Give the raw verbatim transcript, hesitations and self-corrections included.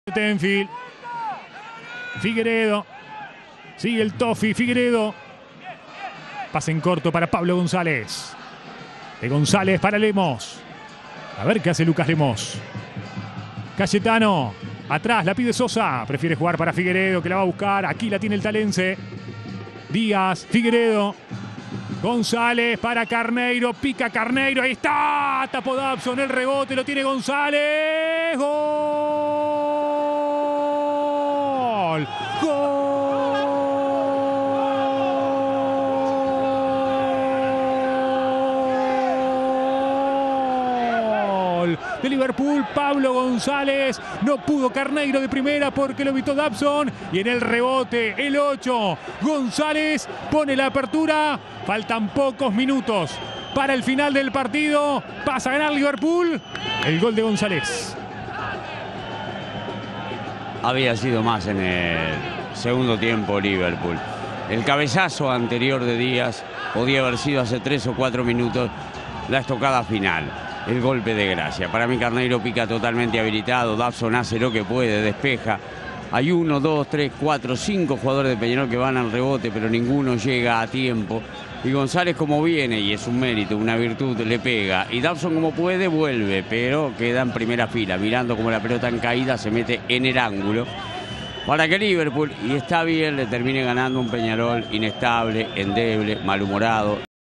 Tenfield. Figueiredo. Sigue el Tofi. Figueiredo. Pase en corto para Pablo González. De González para Lemos. A ver qué hace Lucas Lemos. Cayetano. Atrás la pide Sosa. Prefiere jugar para Figueiredo, que la va a buscar. Aquí la tiene el talense. Díaz. Figueiredo. González para Carneiro. Pica Carneiro. Ahí está. Tapó Dabson. El rebote lo tiene González. Gol. Gol. De Liverpool, Pablo González. No pudo Carneiro de primera porque lo evitó Dabson. Y en el rebote, el ocho. González pone la apertura. Faltan pocos minutos para el final del partido. Pasa a ganar Liverpool. El gol de González. Había sido más en el segundo tiempo Liverpool. El cabezazo anterior de Díaz podía haber sido hace tres o cuatro minutos la estocada final. El golpe de gracia. Para mí Carneiro pica totalmente habilitado. Dabson hace lo que puede, despeja. Hay uno, dos, tres, cuatro, cinco jugadores de Peñarol que van al rebote, pero ninguno llega a tiempo. Y González como viene, y es un mérito, una virtud, le pega. Y Dabson como puede, vuelve, pero queda en primera fila, mirando como la pelota en caída se mete en el ángulo. Para que Liverpool, y está bien, le termine ganando un Peñarol inestable, endeble, malhumorado.